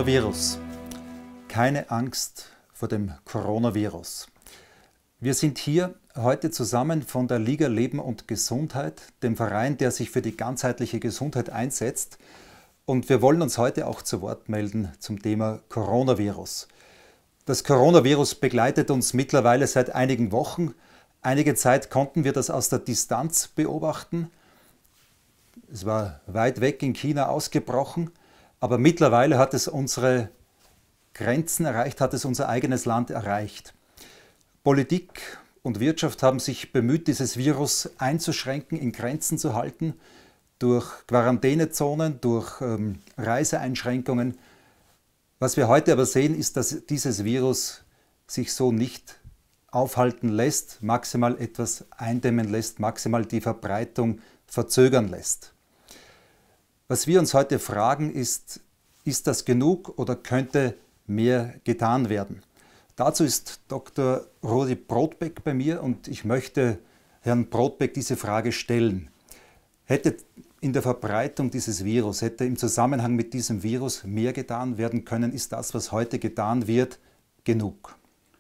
Coronavirus. Keine Angst vor dem Coronavirus. Wir sind hier heute zusammen von der Liga Leben und Gesundheit, dem Verein, der sich für die ganzheitliche Gesundheit einsetzt. Und wir wollen uns heute auch zu Wort melden zum Thema Coronavirus. Das Coronavirus begleitet uns mittlerweile seit einigen Wochen. Einige Zeit konnten wir das aus der Distanz beobachten. Es war weit weg in China ausgebrochen, aber mittlerweile hat es unsere Grenzen erreicht, hat es unser eigenes Land erreicht. Politik und Wirtschaft haben sich bemüht, dieses Virus einzuschränken, in Grenzen zu halten, durch Quarantänezonen, durch Reiseeinschränkungen. Was wir heute aber sehen, ist, dass dieses Virus sich so nicht aufhalten lässt, maximal etwas eindämmen lässt, maximal die Verbreitung verzögern lässt. Was wir uns heute fragen ist das genug oder könnte mehr getan werden? Dazu ist Dr. Rudi Brodbeck bei mir und ich möchte Herrn Brodbeck diese Frage stellen. Hätte in der Verbreitung dieses Virus, hätte im Zusammenhang mit diesem Virus mehr getan werden können? Ist das, was heute getan wird, genug?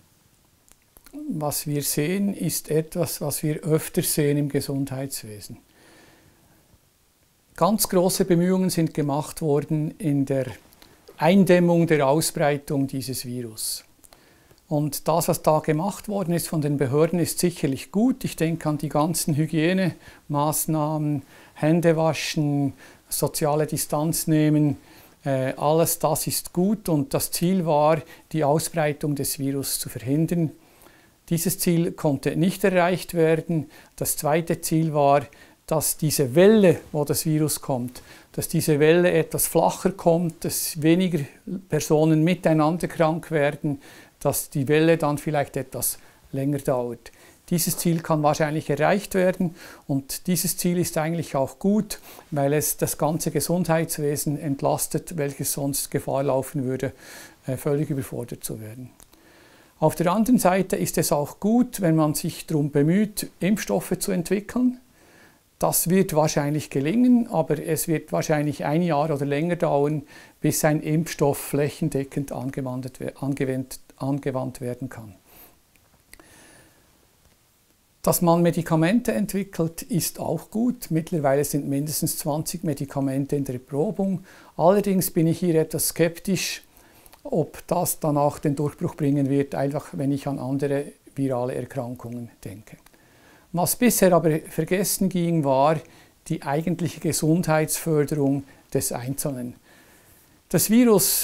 Was wir sehen, ist etwas, was wir öfter sehen im Gesundheitswesen. Ganz große Bemühungen sind gemacht worden in der Eindämmung der Ausbreitung dieses Virus. Und das, was da gemacht worden ist von den Behörden, ist sicherlich gut. Ich denke an die ganzen Hygienemaßnahmen, Händewaschen, soziale Distanz nehmen. Alles das ist gut und das Ziel war, die Ausbreitung des Virus zu verhindern. Dieses Ziel konnte nicht erreicht werden. Das zweite Ziel war, dass diese Welle, wo das Virus kommt, dass diese Welle etwas flacher kommt, dass weniger Personen miteinander krank werden, dass die Welle dann vielleicht etwas länger dauert. Dieses Ziel kann wahrscheinlich erreicht werden und dieses Ziel ist eigentlich auch gut, weil es das ganze Gesundheitswesen entlastet, welches sonst Gefahr laufen würde, völlig überfordert zu werden. Auf der anderen Seite ist es auch gut, wenn man sich darum bemüht, Impfstoffe zu entwickeln. Das wird wahrscheinlich gelingen, aber es wird wahrscheinlich ein Jahr oder länger dauern, bis ein Impfstoff flächendeckend angewandt werden kann. Dass man Medikamente entwickelt, ist auch gut. Mittlerweile sind mindestens 20 Medikamente in der Erprobung. Allerdings bin ich hier etwas skeptisch, ob das dann auch den Durchbruch bringen wird, einfach wenn ich an andere virale Erkrankungen denke. Was bisher aber vergessen ging, war die eigentliche Gesundheitsförderung des Einzelnen. Das Virus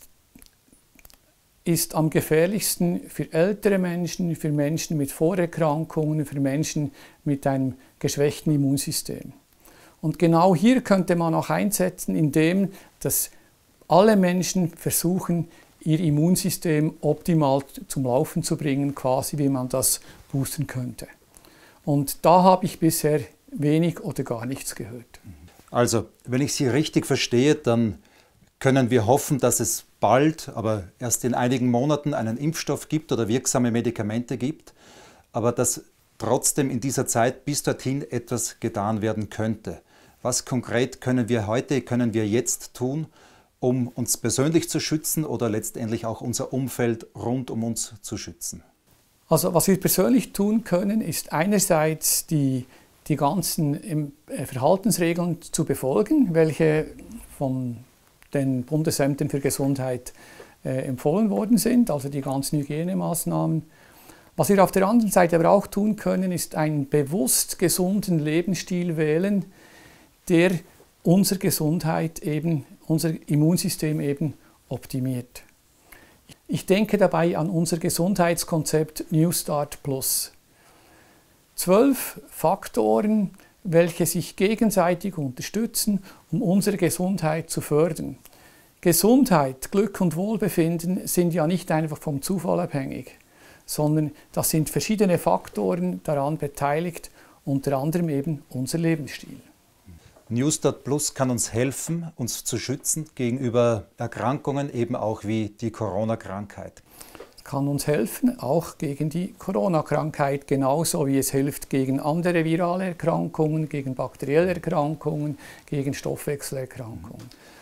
ist am gefährlichsten für ältere Menschen, für Menschen mit Vorerkrankungen, für Menschen mit einem geschwächten Immunsystem. Und genau hier könnte man auch einsetzen, indem dass alle Menschen versuchen, ihr Immunsystem optimal zum Laufen zu bringen, quasi wie man das boosten könnte. Und da habe ich bisher wenig oder gar nichts gehört. Also, wenn ich Sie richtig verstehe, dann können wir hoffen, dass es bald, aber erst in einigen Monaten einen Impfstoff gibt oder wirksame Medikamente gibt, aber dass trotzdem in dieser Zeit bis dorthin etwas getan werden könnte. Was konkret können wir jetzt tun, um uns persönlich zu schützen oder letztendlich auch unser Umfeld rund um uns zu schützen? Also was wir persönlich tun können, ist einerseits die ganzen Verhaltensregeln zu befolgen, welche von den Bundesämtern für Gesundheit empfohlen worden sind, also die ganzen Hygienemaßnahmen. Was wir auf der anderen Seite aber auch tun können, ist einen bewusst gesunden Lebensstil wählen, der unsere Gesundheit eben, unser Immunsystem eben optimiert. Ich denke dabei an unser Gesundheitskonzept New Start Plus. 12 Faktoren, welche sich gegenseitig unterstützen, um unsere Gesundheit zu fördern. Gesundheit, Glück und Wohlbefinden sind ja nicht einfach vom Zufall abhängig, sondern das sind verschiedene Faktoren daran beteiligt, unter anderem eben unser Lebensstil. New Start Plus kann uns helfen, uns zu schützen gegenüber Erkrankungen, eben auch wie die Corona-Krankheit. Kann uns helfen, auch gegen die Corona-Krankheit, genauso wie es hilft gegen andere virale Erkrankungen, gegen bakterielle Erkrankungen, gegen Stoffwechselerkrankungen.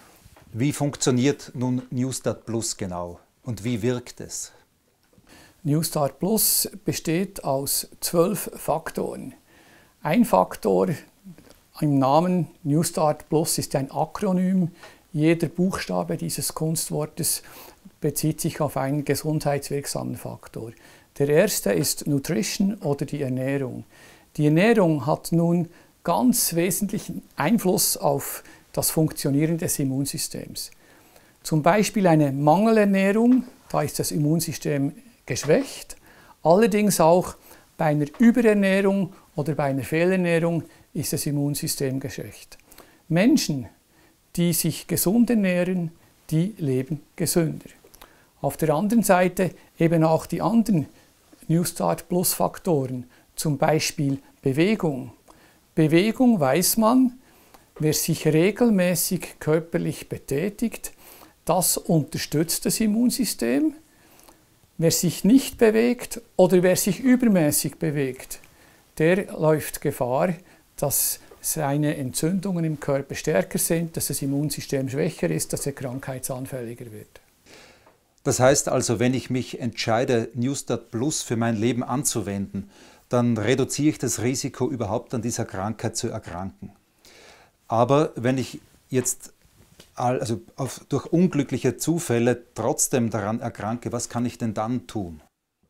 Wie funktioniert nun Newstart Plus genau und wie wirkt es? Newstart Plus besteht aus 12 Faktoren. Ein Faktor im Namen Newstart Plus ist ein Akronym. Jeder Buchstabe dieses Kunstwortes bezieht sich auf einen gesundheitswirksamen Faktor. Der erste ist Nutrition oder die Ernährung. Die Ernährung hat nun ganz wesentlichen Einfluss auf das Funktionieren des Immunsystems. Zum Beispiel eine Mangelernährung, da ist das Immunsystem geschwächt. Allerdings auch bei einer Überernährung oder bei einer Fehlernährung ist das Immunsystem geschwächt. Menschen, die sich gesund ernähren, die leben gesünder. Auf der anderen Seite eben auch die anderen Newstart Plus Faktoren, zum Beispiel Bewegung. Bewegung weiß man, wer sich regelmäßig körperlich betätigt, das unterstützt das Immunsystem. Wer sich nicht bewegt oder wer sich übermäßig bewegt, der läuft Gefahr, dass seine Entzündungen im Körper stärker sind, dass das Immunsystem schwächer ist, dass er krankheitsanfälliger wird. Das heißt also, wenn ich mich entscheide, Newstart Plus für mein Leben anzuwenden, dann reduziere ich das Risiko, überhaupt an dieser Krankheit zu erkranken. Aber wenn ich jetzt durch unglückliche Zufälle trotzdem daran erkranke, was kann ich denn dann tun?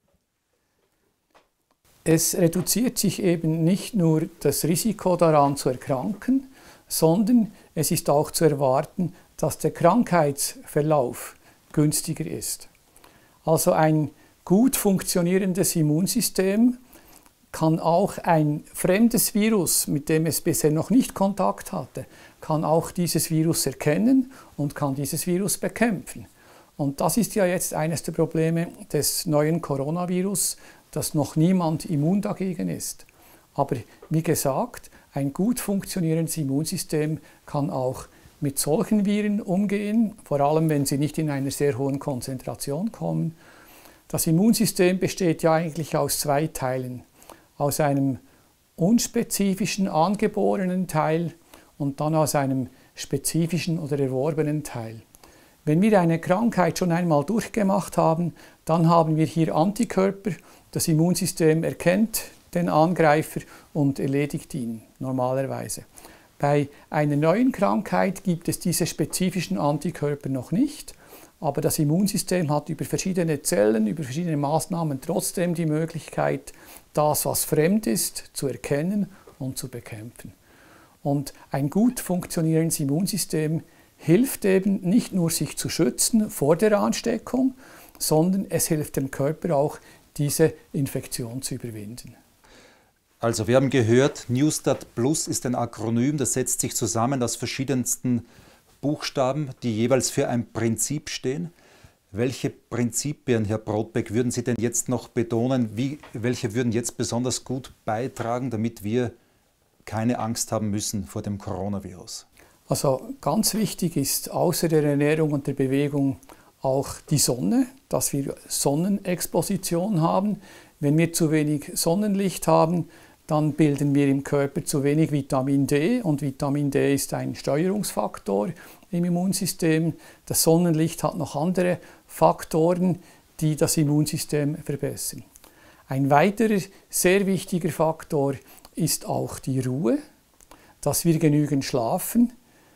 Es reduziert sich eben nicht nur das Risiko daran zu erkranken, sondern es ist auch zu erwarten, dass der Krankheitsverlauf günstiger ist. Also ein gut funktionierendes Immunsystem kann auch ein fremdes Virus, mit dem es bisher noch nicht Kontakt hatte, kann auch dieses Virus erkennen und kann dieses Virus bekämpfen. Und das ist ja jetzt eines der Probleme des neuen Coronavirus, dass noch niemand immun dagegen ist. Aber wie gesagt, ein gut funktionierendes Immunsystem kann auch mit solchen Viren umgehen, vor allem wenn sie nicht in einer sehr hohen Konzentration kommen. Das Immunsystem besteht ja eigentlich aus zwei Teilen. Aus einem unspezifischen, angeborenen Teil und dann aus einem spezifischen oder erworbenen Teil. Wenn wir eine Krankheit schon einmal durchgemacht haben, dann haben wir hier Antikörper. Das Immunsystem erkennt den Angreifer und erledigt ihn normalerweise. Bei einer neuen Krankheit gibt es diese spezifischen Antikörper noch nicht, aber das Immunsystem hat über verschiedene Zellen, über verschiedene Maßnahmen trotzdem die Möglichkeit, das, was fremd ist, zu erkennen und zu bekämpfen. Und ein gut funktionierendes Immunsystem hilft eben nicht nur, sich zu schützen vor der Ansteckung, sondern es hilft dem Körper auch, diese Infektion zu überwinden. Also wir haben gehört, Newstart Plus ist ein Akronym, das setzt sich zusammen aus verschiedensten Buchstaben, die jeweils für ein Prinzip stehen. Welche Prinzipien, Herr Brodbeck, würden Sie denn jetzt noch betonen? Welche würden jetzt besonders gut beitragen, damit wir keine Angst haben müssen vor dem Coronavirus? Also ganz wichtig ist außer der Ernährung und der Bewegung auch die Sonne, dass wir Sonnenexposition haben. Wenn wir zu wenig Sonnenlicht haben, dann bilden wir im Körper zu wenig Vitamin D und Vitamin D ist ein Steuerungsfaktor im Immunsystem. Das Sonnenlicht hat noch andere Faktoren, die das Immunsystem verbessern. Ein weiterer sehr wichtiger Faktor ist auch die Ruhe, dass wir genügend schlafen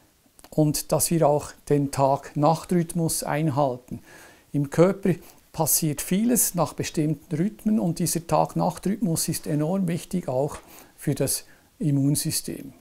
und dass wir auch den Tag-Nacht-Rhythmus einhalten. Im Körper passiert vieles nach bestimmten Rhythmen und dieser Tag-Nacht-Rhythmus ist enorm wichtig auch für das Immunsystem.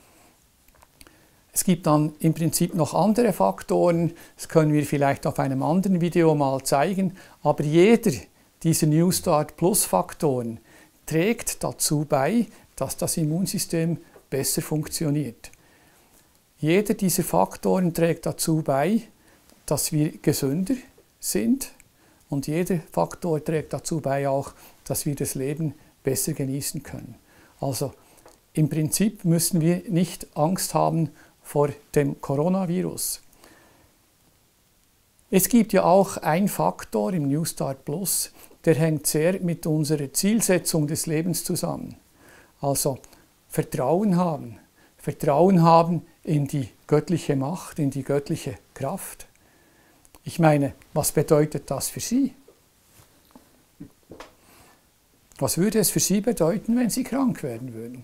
Es gibt dann im Prinzip noch andere Faktoren, das können wir vielleicht auf einem anderen Video mal zeigen, aber jeder dieser Newstart Plus Faktoren trägt dazu bei, dass das Immunsystem besser funktioniert. Jeder dieser Faktoren trägt dazu bei, dass wir gesünder sind und jeder Faktor trägt dazu bei auch, dass wir das Leben besser genießen können. Also im Prinzip müssen wir nicht Angst haben vor dem Coronavirus. Es gibt ja auch einen Faktor im Newstart Plus, der hängt sehr mit unserer Zielsetzung des Lebens zusammen. Also Vertrauen haben. Vertrauen haben in die göttliche Macht, in die göttliche Kraft. Ich meine, was bedeutet das für Sie? Was würde es für Sie bedeuten, wenn Sie krank werden würden?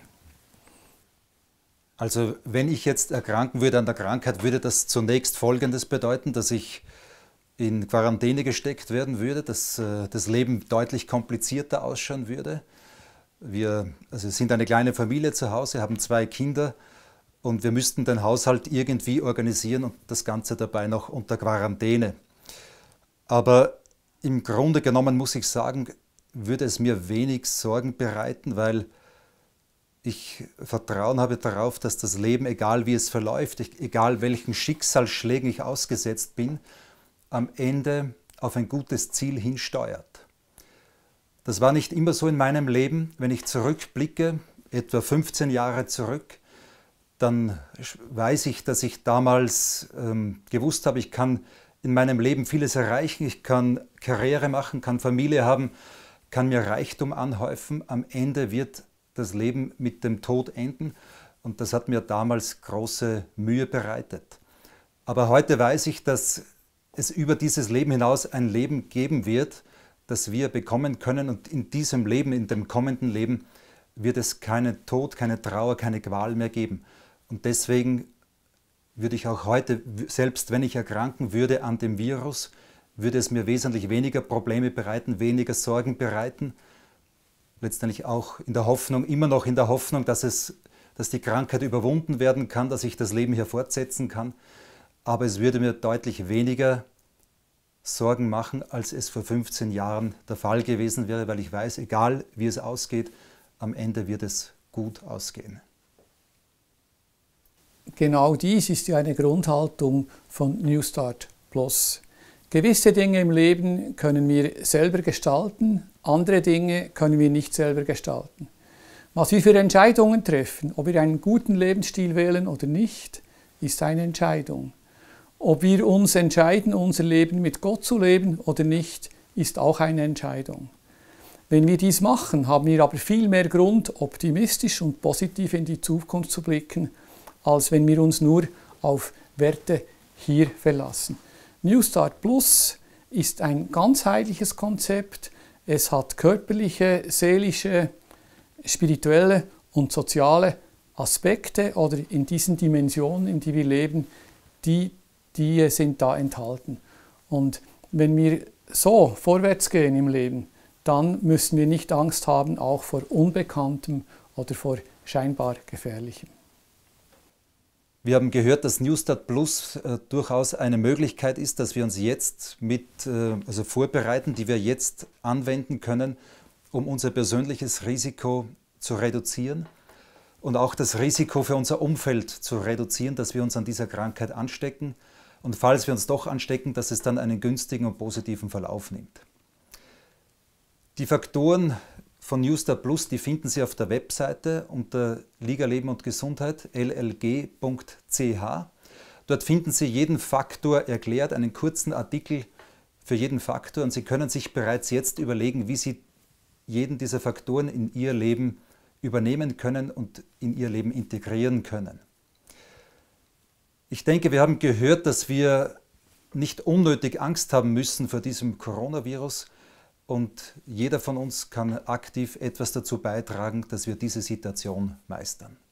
Also wenn ich jetzt erkranken würde an der Krankheit, würde das zunächst Folgendes bedeuten, dass ich in Quarantäne gesteckt werden würde, dass das Leben deutlich komplizierter ausschauen würde. Wir sind eine kleine Familie zu Hause, haben 2 Kinder und wir müssten den Haushalt irgendwie organisieren und das Ganze dabei noch unter Quarantäne. Aber im Grunde genommen muss ich sagen, würde es mir wenig Sorgen bereiten, weil ich Vertrauen habe darauf, dass das Leben, egal wie es verläuft, egal welchen Schicksalsschlägen ich ausgesetzt bin, am Ende auf ein gutes Ziel hinsteuert. Das war nicht immer so in meinem Leben. Wenn ich zurückblicke, etwa 15 Jahre zurück, dann weiß ich, dass ich damals gewusst habe, ich kann in meinem Leben vieles erreichen, ich kann Karriere machen, kann Familie haben, kann mir Reichtum anhäufen. Am Ende wird das Leben mit dem Tod enden und das hat mir damals große Mühe bereitet. Aber heute weiß ich, dass es über dieses Leben hinaus ein Leben geben wird, das wir bekommen können und in diesem Leben, in dem kommenden Leben, wird es keinen Tod, keine Trauer, keine Qual mehr geben. Und deswegen würde ich auch heute, selbst wenn ich erkranken würde an dem Virus, würde es mir wesentlich weniger Probleme bereiten, weniger Sorgen bereiten. Letztendlich auch in der Hoffnung, immer noch in der Hoffnung, dass die Krankheit überwunden werden kann, dass ich das Leben hier fortsetzen kann. Aber es würde mir deutlich weniger Sorgen machen, als es vor 15 Jahren der Fall gewesen wäre, weil ich weiß, egal wie es ausgeht, am Ende wird es gut ausgehen. Genau dies ist ja eine Grundhaltung von New Start Plus. Gewisse Dinge im Leben können wir selber gestalten, andere Dinge können wir nicht selber gestalten. Was wir für Entscheidungen treffen, ob wir einen guten Lebensstil wählen oder nicht, ist eine Entscheidung. Ob wir uns entscheiden, unser Leben mit Gott zu leben oder nicht, ist auch eine Entscheidung. Wenn wir dies machen, haben wir aber viel mehr Grund, optimistisch und positiv in die Zukunft zu blicken, als wenn wir uns nur auf Werte hier verlassen. New Start Plus ist ein ganzheitliches Konzept. Es hat körperliche, seelische, spirituelle und soziale Aspekte oder in diesen Dimensionen, in die wir leben, die sind da enthalten. Und wenn wir so vorwärts gehen im Leben, dann müssen wir nicht Angst haben, auch vor Unbekanntem oder vor scheinbar Gefährlichem. Wir haben gehört, dass New Start Plus durchaus eine Möglichkeit ist, dass wir uns jetzt vorbereiten, die wir jetzt anwenden können, um unser persönliches Risiko zu reduzieren und auch das Risiko für unser Umfeld zu reduzieren, dass wir uns an dieser Krankheit anstecken und falls wir uns doch anstecken, dass es dann einen günstigen und positiven Verlauf nimmt. Die Faktoren von New Start Plus, die finden Sie auf der Webseite unter Liga Leben und Gesundheit, llg.ch. Dort finden Sie jeden Faktor erklärt, einen kurzen Artikel für jeden Faktor und Sie können sich bereits jetzt überlegen, wie Sie jeden dieser Faktoren in Ihr Leben übernehmen können und in Ihr Leben integrieren können. Ich denke, wir haben gehört, dass wir nicht unnötig Angst haben müssen vor diesem Coronavirus und jeder von uns kann aktiv etwas dazu beitragen, dass wir diese Situation meistern.